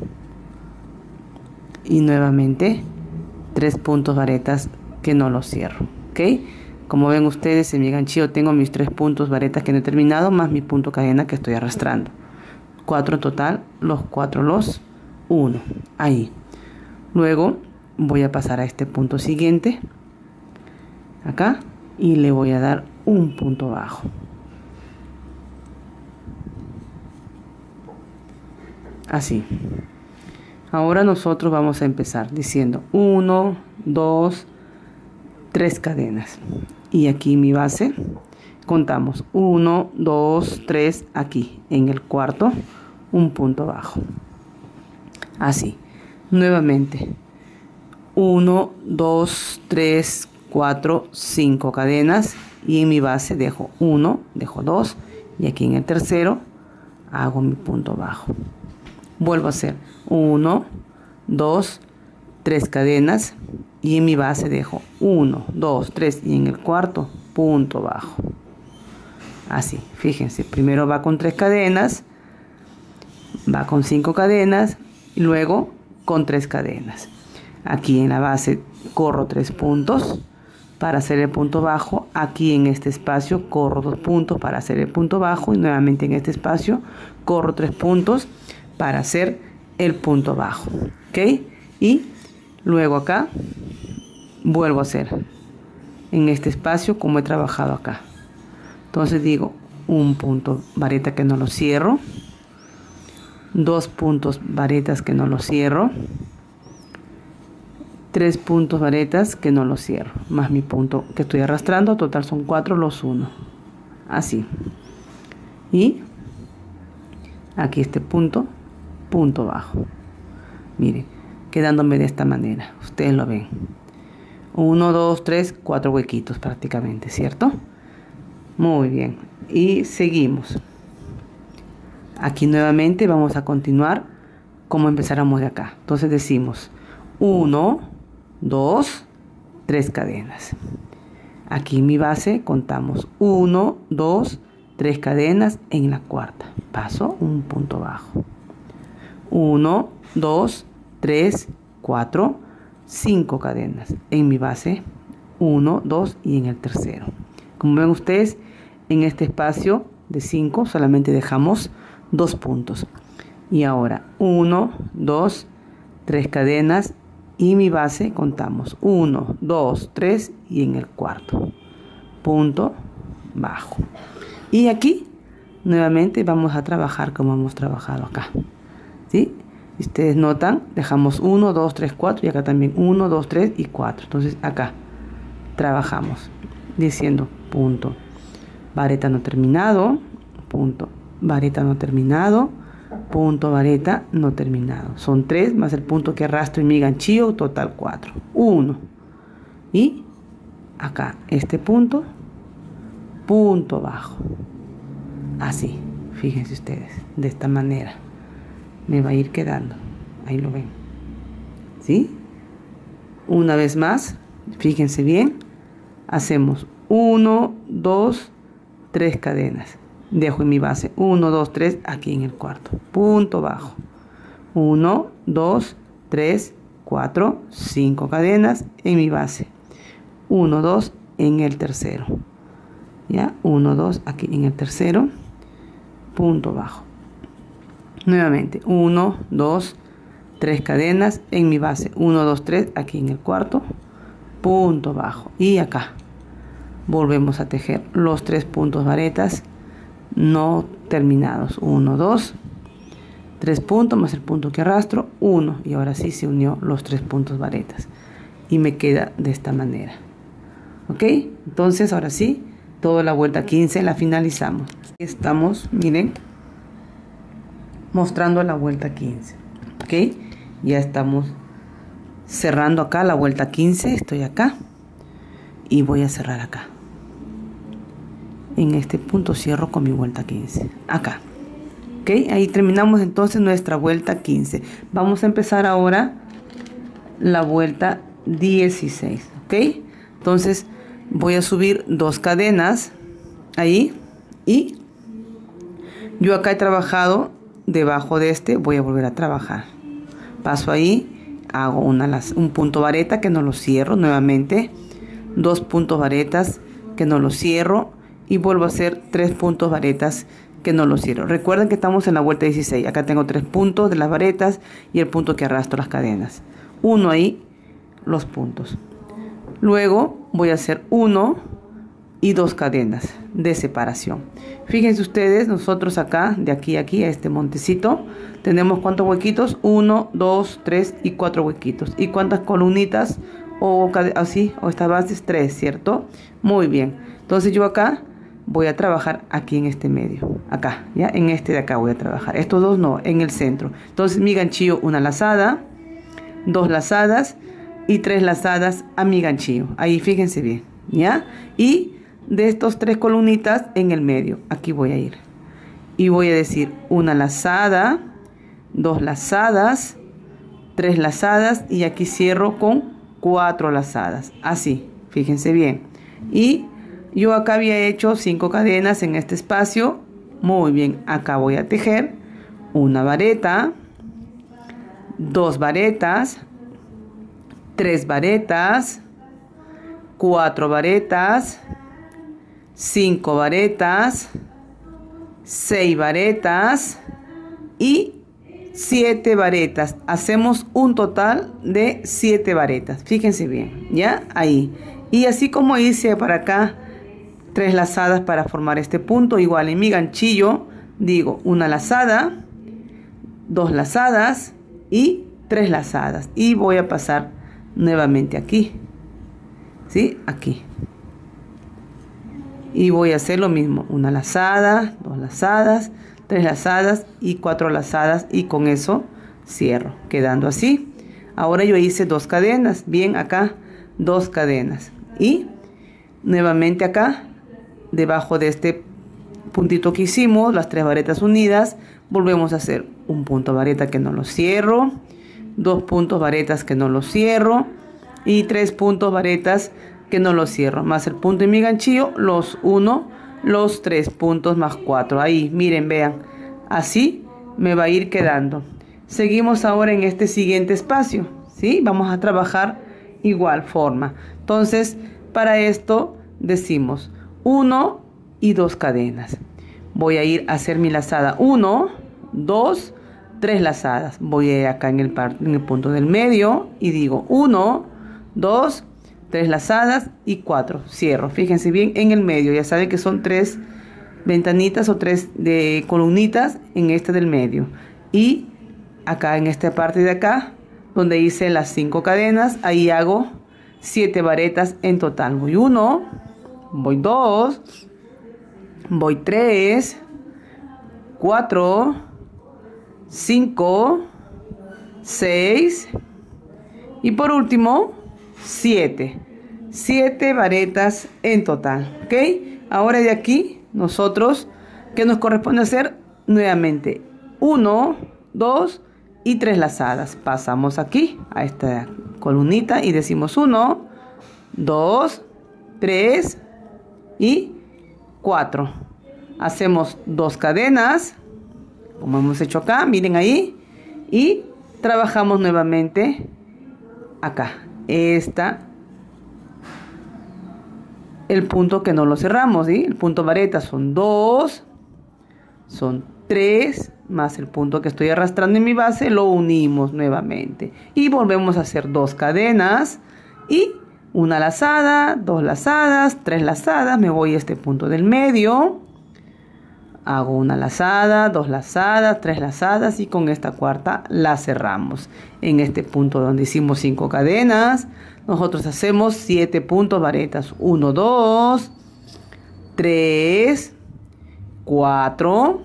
Y nuevamente tres puntos varetas que no lo cierro. ¿Ok? Como ven ustedes, en mi ganchillo tengo mis tres puntos varetas que no he terminado, más mi punto cadena que estoy arrastrando. Cuatro en total, los cuatro los uno. Ahí. Luego voy a pasar a este punto siguiente. Acá. Y le voy a dar un punto bajo. Así. Ahora nosotros vamos a empezar diciendo uno, dos, tres cadenas. Y aquí mi base contamos uno, dos, tres, aquí en el cuarto un punto bajo. Así. Nuevamente. uno, dos, tres, cuatro, cinco cadenas y en mi base dejo uno, dejo dos y aquí en el tercero hago mi punto bajo. Vuelvo a hacer uno, dos, tres cadenas y en mi base dejo uno, dos, tres y en el cuarto punto bajo. Así, fíjense, primero va con tres cadenas, va con cinco cadenas y luego con tres cadenas. Aquí en la base corro tres puntos para hacer el punto bajo. Aquí en este espacio corro dos puntos para hacer el punto bajo y nuevamente en este espacio corro tres puntos para hacer el punto bajo. ¿Ok? Y luego acá vuelvo a hacer en este espacio como he trabajado acá. Entonces digo un punto vareta que no lo cierro, dos puntos varetas que no lo cierro, tres puntos varetas que no lo cierro, más mi punto que estoy arrastrando, total son cuatro los uno. Así. Y aquí este punto, punto bajo. Miren, quedándome de esta manera. Ustedes lo ven. uno, dos, tres, cuatro huequitos prácticamente, ¿cierto? Muy bien. Y seguimos. Aquí nuevamente vamos a continuar como empezáramos de acá. Entonces decimos uno, dos, tres cadenas. Aquí en mi base contamos uno, dos, tres cadenas en la cuarta. Paso un punto bajo. uno, dos, tres, cuatro, cinco cadenas. En mi base uno, dos y en el tercero. Como ven ustedes, en este espacio de cinco solamente dejamos dos puntos. Y ahora uno, dos, tres cadenas y mi base contamos uno, dos, tres y en el cuarto punto bajo. Y aquí nuevamente vamos a trabajar como hemos trabajado acá. ¿sí? Si ustedes notan, dejamos uno, dos, tres, cuatro y acá también uno, dos, tres y cuatro. Entonces acá trabajamos diciendo punto, vareta no terminado, punto, vareta no terminado, punto, vareta no terminado. Son tres más el punto que arrastro en mi ganchillo, total cuatro. uno. Y acá este punto, punto bajo. Así, fíjense ustedes, de esta manera me va a ir quedando. Ahí lo ven, ¿sí? Una vez más, fíjense bien, hacemos uno, dos, tres cadenas. Dejo en mi base uno, dos, tres aquí en el cuarto, punto bajo. uno, dos, tres, cuatro, cinco cadenas en mi base. uno, dos en el tercero. Ya, uno, dos aquí en el tercero, punto bajo. Nuevamente uno, dos, tres cadenas en mi base. uno, dos, tres aquí en el cuarto, punto bajo. Y acá volvemos a tejer los tres puntos varetas no terminados. uno, dos, tres puntos más el punto que arrastro, uno. Y ahora sí se unió los tres puntos varetas. Y me queda de esta manera. ¿Ok? Entonces ahora sí, toda la vuelta quince la finalizamos. Estamos, miren, mostrando la vuelta quince. ¿Ok? Ya estamos cerrando acá la vuelta quince. Estoy acá. Y voy a cerrar acá. En este punto cierro con mi vuelta quince. Acá. ¿Ok? Ahí terminamos entonces nuestra vuelta quince. Vamos a empezar ahora la vuelta dieciséis. ¿Ok? Entonces voy a subir dos cadenas ahí. Y yo acá he trabajado debajo de este. Voy a volver a trabajar. Paso ahí. Hago una, un punto vareta que no lo cierro nuevamente. Dos puntos varetas que no lo cierro. Y vuelvo a hacer tres puntos varetas que no lo cierro. Recuerden que estamos en la vuelta dieciséis. Acá tengo tres puntos de las varetas y el punto que arrastro las cadenas. Uno ahí, los puntos. Luego voy a hacer uno y dos cadenas de separación. Fíjense ustedes, nosotros acá, de aquí a aquí, a este montecito, tenemos cuántos huequitos. Uno, dos, tres y cuatro huequitos. ¿Y cuántas columnitas o así, o estas bases? Tres, ¿cierto? Muy bien. Entonces yo acá voy a trabajar aquí en este medio, acá, ya, en este de acá voy a trabajar, estos dos no, en el centro. Entonces mi ganchillo, una lazada, dos lazadas y tres lazadas a mi ganchillo, ahí fíjense bien, ya, y de estos tres columnitas en el medio, aquí voy a ir, y voy a decir una lazada, dos lazadas, tres lazadas, y aquí cierro con cuatro lazadas, así, fíjense bien, y yo acá había hecho cinco cadenas en este espacio. Muy bien, acá voy a tejer una vareta, dos varetas, tres varetas, cuatro varetas, cinco varetas, seis varetas y siete varetas. Hacemos un total de siete varetas. Fíjense bien, ¿ya? Ahí. Y así como hice para acá, tres lazadas para formar este punto, igual en mi ganchillo digo una lazada, dos lazadas y tres lazadas, y voy a pasar nuevamente aquí, ¿sí? Aquí, y voy a hacer lo mismo, una lazada, dos lazadas, tres lazadas y cuatro lazadas, y con eso cierro, quedando así. Ahora yo hice dos cadenas, bien, acá dos cadenas, y nuevamente acá debajo de este puntito que hicimos, las tres varetas unidas, volvemos a hacer un punto vareta que no lo cierro, dos puntos varetas que no lo cierro y tres puntos varetas que no lo cierro, más el punto en mi ganchillo, los uno, los tres puntos más cuatro. Ahí, miren, vean, así me va a ir quedando. Seguimos ahora en este siguiente espacio, ¿sí? Vamos a trabajar igual forma. Entonces, para esto decimos uno y dos cadenas. Voy a ir a hacer mi lazada uno, dos, tres lazadas. Voy a ir acá en el, par, en el punto del medio y digo uno, dos, tres lazadas y cuatro. Cierro. Fíjense bien en el medio. Ya saben que son tres ventanitas o tres de columnitas en este del medio. Y acá en esta parte de acá, donde hice las cinco cadenas, ahí hago siete varetas en total. Voy uno, voy dos, voy tres, cuatro, cinco, seis y por último siete. siete varetas en total, ¿ok? Ahora de aquí nosotros, ¿qué nos corresponde hacer? Nuevamente uno, dos y tres lazadas. Pasamos aquí a esta columnita y decimos uno, dos, tres y cuatro. Hacemos dos cadenas, como hemos hecho acá, miren ahí, y trabajamos nuevamente acá. Esta, el punto que no lo cerramos, ¿sí? El punto vareta son dos, son tres, más el punto que estoy arrastrando en mi base, lo unimos nuevamente. Y volvemos a hacer dos cadenas y una lazada, dos lazadas, tres lazadas. Me voy a este punto del medio. Hago una lazada, dos lazadas, tres lazadas y con esta cuarta la cerramos. En este punto donde hicimos cinco cadenas, nosotros hacemos siete puntos varetas. uno, dos, tres, cuatro,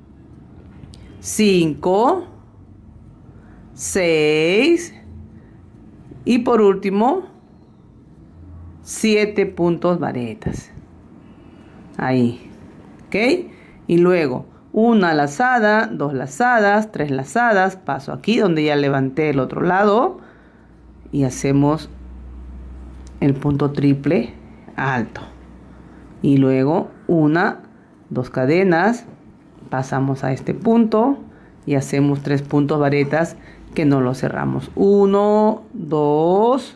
cinco, seis y por último siete puntos varetas. Ahí, ¿ok? Y luego una lazada, dos lazadas, tres lazadas, paso aquí donde ya levanté el otro lado y hacemos el punto triple alto. Y luego una, dos cadenas, pasamos a este punto y hacemos tres puntos varetas que no los cerramos. Uno, dos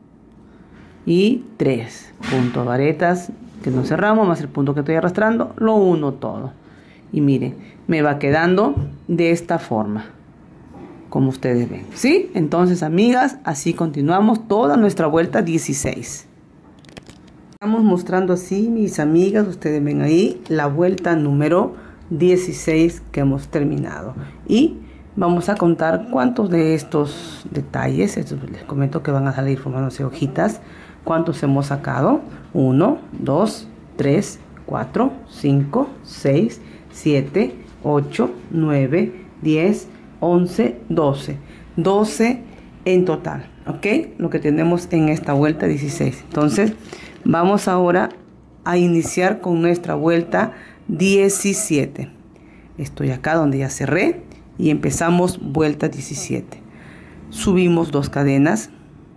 y tres puntos varetas que no cerramos, más el punto que estoy arrastrando, lo uno todo. Y miren, me va quedando de esta forma, como ustedes ven, ¿sí? Entonces, amigas, así continuamos toda nuestra vuelta dieciséis. Estamos mostrando así, mis amigas, ustedes ven ahí, la vuelta número dieciséis que hemos terminado. Y vamos a contar cuántos de estos detalles, estos les comento que van a salir formándose hojitas, cuántos hemos sacado. uno, dos, tres, cuatro, cinco, seis, siete, ocho, nueve, diez, once, doce. doce en total, ¿ok? Lo que tenemos en esta vuelta dieciséis. Entonces, vamos ahora a iniciar con nuestra vuelta diecisiete. Estoy acá donde ya cerré y empezamos vuelta diecisiete. Subimos dos cadenas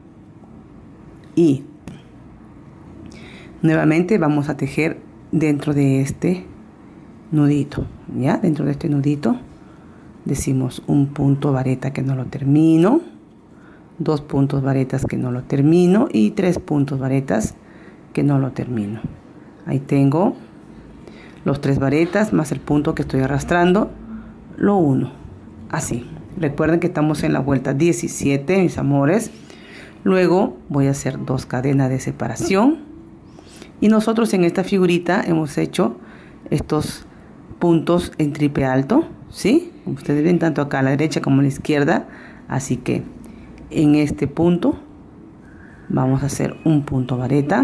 y nuevamente vamos a tejer dentro de este nudito, ya dentro de este nudito decimos un punto vareta que no lo termino, dos puntos varetas que no lo termino y tres puntos varetas que no lo termino. Ahí tengo los tres varetas más el punto que estoy arrastrando, lo uno, así. Recuerden que estamos en la vuelta diecisiete, mis amores. Luego voy a hacer dos cadenas de separación y nosotros en esta figurita hemos hecho estos puntos en triple alto, ¿sí? Como ustedes ven, tanto acá a la derecha como a la izquierda. Así que en este punto vamos a hacer un punto vareta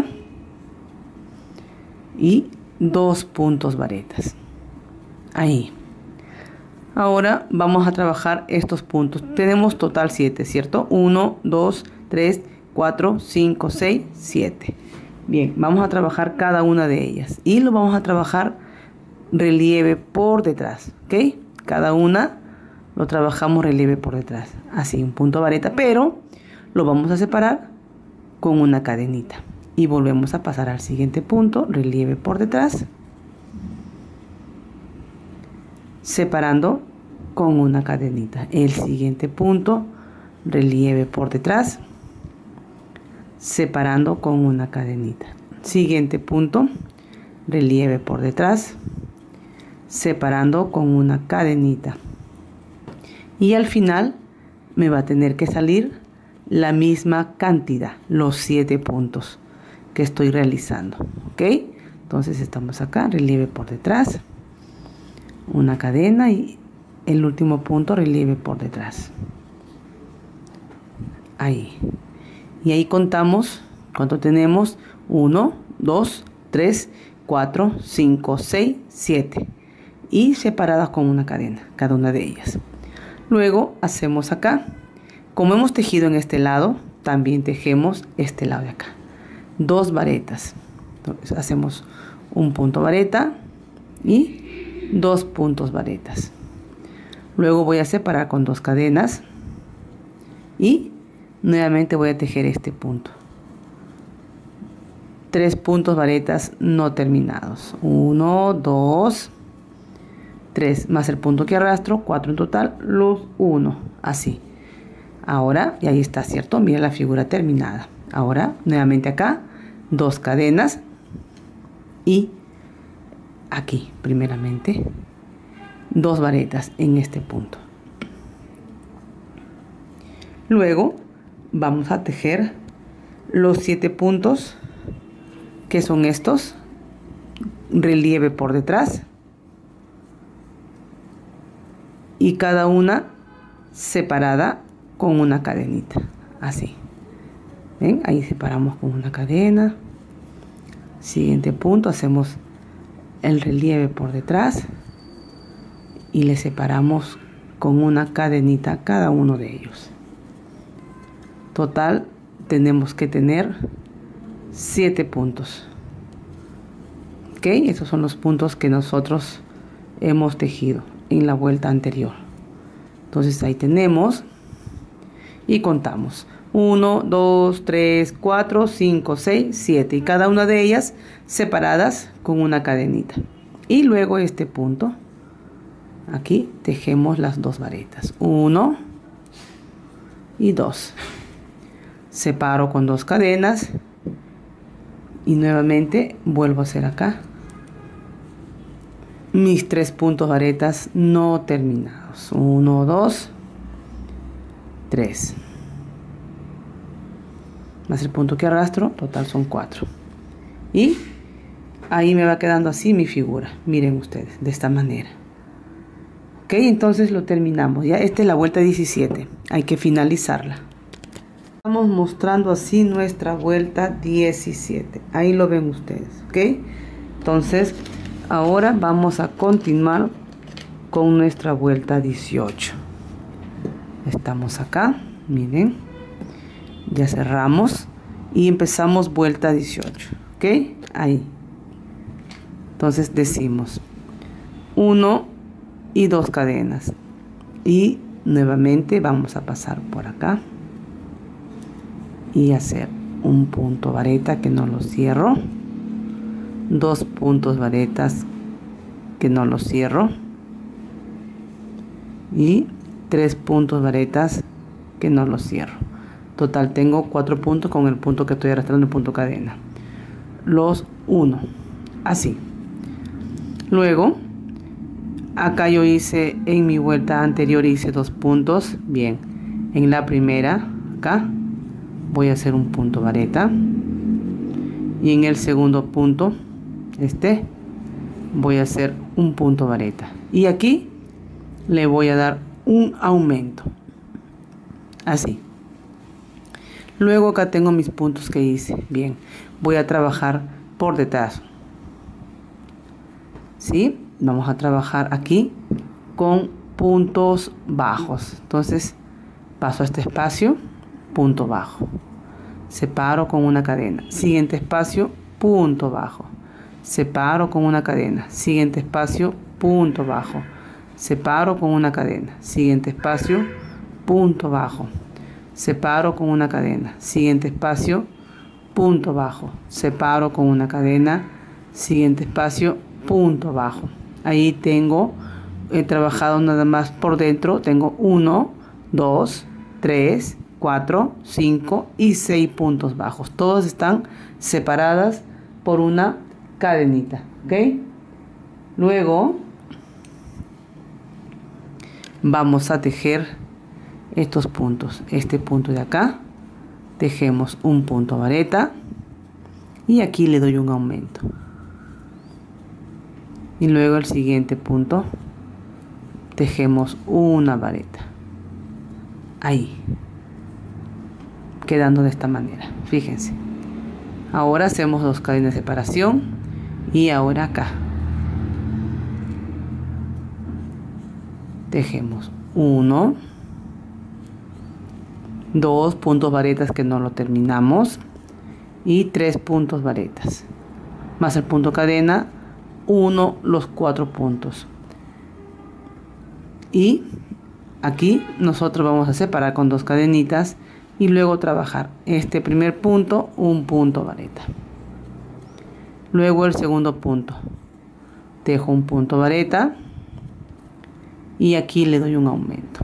y dos puntos varetas. Ahí. Ahora vamos a trabajar estos puntos. Tenemos total siete, ¿cierto? uno, dos, tres, cuatro, cinco, seis, siete. Bien, vamos a trabajar cada una de ellas y lo vamos a trabajar relieve por detrás, ¿ok? Cada una lo trabajamos relieve por detrás, así, un punto vareta, pero lo vamos a separar con una cadenita y volvemos a pasar al siguiente punto, relieve por detrás, separando con una cadenita. El siguiente punto, relieve por detrás, separando con una cadenita. Siguiente punto, relieve por detrás, separando con una cadenita. Y al final me va a tener que salir la misma cantidad, los siete puntos que estoy realizando, ¿ok? Entonces estamos acá, relieve por detrás, una cadena y el último punto relieve por detrás. Ahí. Y ahí contamos cuánto tenemos. uno, dos, tres, cuatro, cinco, seis, siete. Y separadas con una cadena, cada una de ellas. Luego hacemos acá. Como hemos tejido en este lado, también tejemos este lado de acá. Dos varetas. Entonces hacemos un punto vareta y dos puntos varetas. Luego voy a separar con dos cadenas y nuevamente voy a tejer este punto. Tres puntos varetas no terminados. Uno, dos, tres, más el punto que arrastro, cuatro en total, los uno, así. Ahora, y ahí está, ¿cierto? Mira la figura terminada. Ahora, nuevamente acá, dos cadenas y aquí, primeramente, dos varetas en este punto. Luego, vamos a tejer los siete puntos, que son estos, relieve por detrás, y cada una separada con una cadenita, así. ¿Ven? Ahí separamos con una cadena. Siguiente punto, hacemos el relieve por detrás y le separamos con una cadenita cada uno de ellos. Total, tenemos que tener siete puntos. ¿Ok? Esos son los puntos que nosotros hemos tejido en la vuelta anterior. Entonces ahí tenemos y contamos. uno, dos, tres, cuatro, cinco, seis, siete. Y cada una de ellas separadas con una cadenita. Y luego este punto, aquí tejemos las dos varetas. uno y dos. Separo con dos cadenas. Y nuevamente vuelvo a hacer acá mis tres puntos varetas no terminados. uno, dos, tres. Más el punto que arrastro, total son cuatro. Y ahí me va quedando así mi figura. Miren ustedes, de esta manera. Ok, entonces lo terminamos. Ya esta es la vuelta diecisiete. Hay que finalizarla. Estamos mostrando así nuestra vuelta diecisiete. Ahí lo ven ustedes. Ok, entonces ahora vamos a continuar con nuestra vuelta dieciocho. Estamos acá, miren, ya cerramos y empezamos vuelta dieciocho. Ok, ahí. Entonces decimos uno y dos cadenas y nuevamente vamos a pasar por acá y hacer un punto vareta que no lo cierro, dos puntos varetas que no lo cierro y tres puntos varetas que no lo cierro. Total tengo cuatro puntos con el punto que estoy arrastrando, el punto cadena, los uno, así. Luego acá yo hice en mi vuelta anterior hice dos puntos. Bien, en la primera acá voy a hacer un punto vareta y en el segundo punto este voy a hacer un punto vareta y aquí le voy a dar un aumento, así. Luego acá tengo mis puntos que hice. Bien, voy a trabajar por detrás, ¿sí? Vamos a trabajar aquí con puntos bajos. Entonces paso a este espacio, punto bajo, separo con una cadena, siguiente espacio, punto bajo, separo con una cadena, siguiente espacio, punto bajo, separo con una cadena, siguiente espacio, punto bajo, separo con una cadena, siguiente espacio, punto bajo, separo con una cadena, siguiente espacio, punto bajo. Ahí tengo, he trabajado nada más por dentro, tengo uno, dos, tres, cuatro, cinco y seis puntos bajos. Todos están separadas por una cadenita, ¿ok? Luego vamos a tejer estos puntos. Este punto de acá, tejemos un punto vareta y aquí le doy un aumento. Y luego el siguiente punto tejemos una vareta ahí, quedando de esta manera. Fíjense, ahora hacemos dos cadenas de separación y ahora acá tejemos uno, dos puntos varetas que no lo terminamos y tres puntos varetas más el punto cadena, uno, los cuatro puntos. Y aquí nosotros vamos a separar con dos cadenitas y luego trabajar este primer punto, un punto vareta, luego el segundo punto, tejo un punto vareta y aquí le doy un aumento.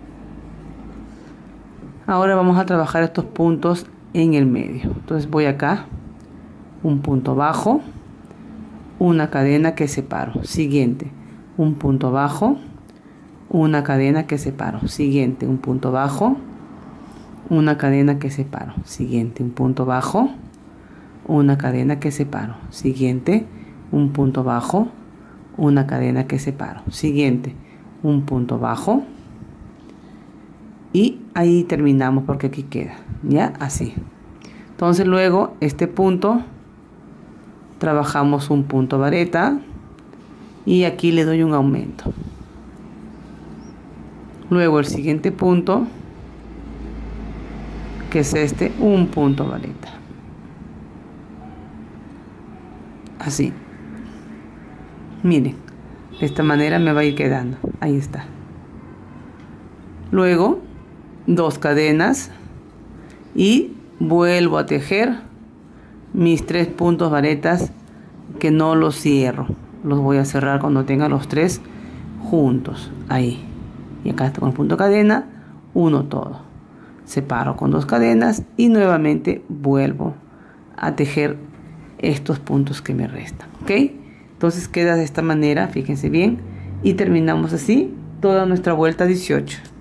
Ahora vamos a trabajar estos puntos en el medio. Entonces voy acá, un punto bajo, una cadena que separo, siguiente, un punto bajo, una cadena que separo, siguiente, un punto bajo, una cadena que separo, siguiente, un punto bajo, una cadena que separo, siguiente, un punto bajo, una cadena que separo, siguiente, un punto bajo, y ahí terminamos porque aquí queda, ya así. Entonces luego este punto trabajamos un punto vareta y aquí le doy un aumento. Luego el siguiente punto, que es este, un punto vareta, así. Miren, de esta manera me va a ir quedando, ahí está. Luego dos cadenas y vuelvo a tejer mis tres puntos varetas que no los cierro, los voy a cerrar cuando tenga los tres juntos, ahí. Y acá está con el punto cadena, uno todo, separo con dos cadenas y nuevamente vuelvo a tejer estos puntos que me restan, ¿ok? Entonces queda de esta manera, fíjense bien, y terminamos así toda nuestra vuelta dieciocho.